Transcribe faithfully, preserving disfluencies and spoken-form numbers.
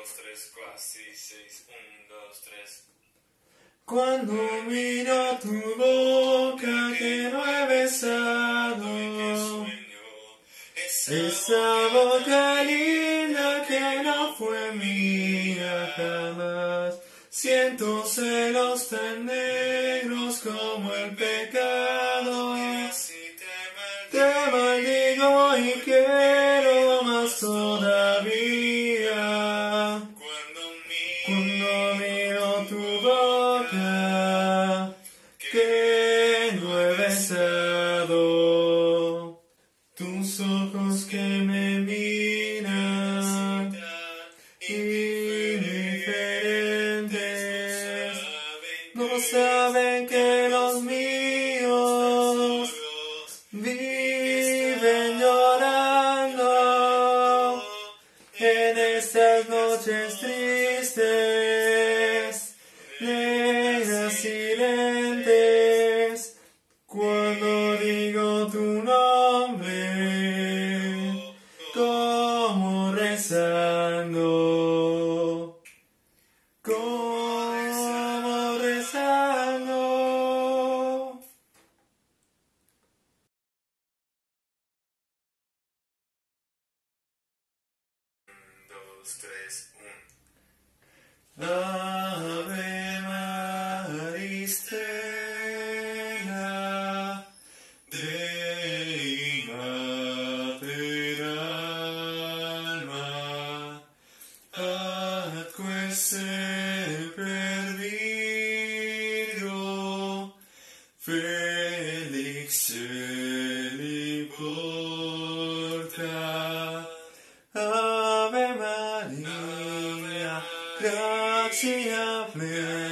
dos, tres, cuatro, seis, un, dos, tres. Cuando miro tu boca que no he besado, esa boca linda que no fue mía jamás, siento celos tan negros como el pecado. Te maldigo y quiero más todavía. Cuando miro tu boca que no he besado, tus ojos que me miran indiferentes, no saben que los míos viven llorando en estas noches tristes, negras y lentes, cuando digo tu nombre, como rezando, como rezando. Dos, tres, un. Ave Maristela, Dei Mater alma, atque semper Virgo, felix celi porta. Ave Maria, gratia plena.